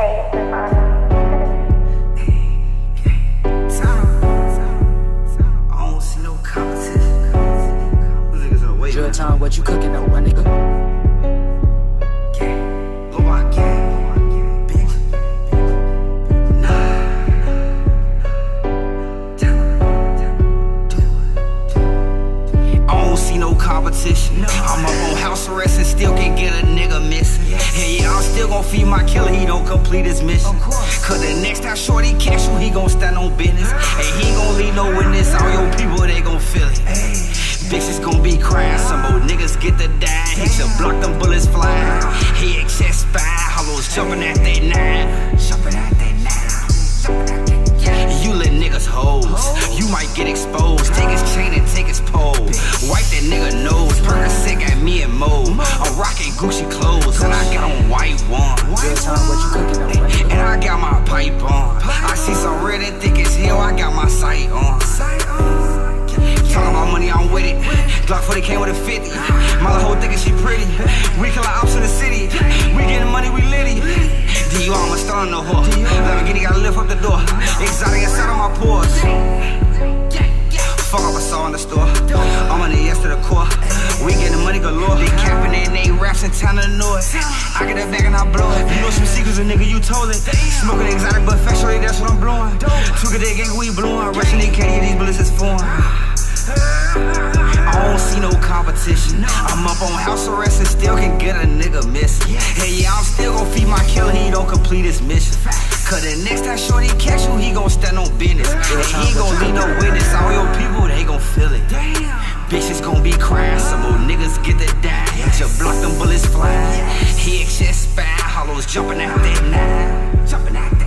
Drill time, what you cooking though, my nigga? Loblock, bitch. I don't see no competition. I'm up on house arrest and still can get a nigga missing. Yeah, I'm still gon' feed my killer, he don't complete his mission. Cause the next time shorty catch you, he gon' stand on business. And he gon' leave no witness, all your people, they gon' feel it. Bitches gon' be crying, some old niggas get the dime. He should block them bullets flying. He excess spine, hollows jumping at they nine. You let niggas hoes, you might get exposed. Take his chain and take his pole. Wipe that nigga nose, Percocet got me and Mo. I'm rocking Gucci clothes and I got on white ones. And I got my pipe on. I see some red and thick as hell, I got my sight on. Talking about money, I'm with it. Glock 40 came with a 50. My little hoe thinking she pretty. We kill our ops in the city. We getting money, we litty. D.U. I'ma start on the whore. Lamborghini gotta lift up the door. Exotic inside of my pores. Fuck up, I saw in the store. I'm on the yes to the core. We getting money galore. They capping it and they raps in town to know it. I get that bag and I blow it. You know some secrets, a nigga, you told it. Smoking exotic, but factually, that's what I'm blowing. Took a day, gang, we blowing. Russian, they can't get these bullets, is foreign. I don't see no competition. I'm up on house arrest and still can get a nigga missing. Hey, yeah, I'm still gon' feed my killer, he don't complete his mission. Cause the next time shorty catch you, he gon' stand on business. And he gon' leave no witness, all your people, they gon' feel it. Bitches gon' be crying, some old niggas get the dime. Just block them bullets flying. He excess spine, hollows jumping out that nine.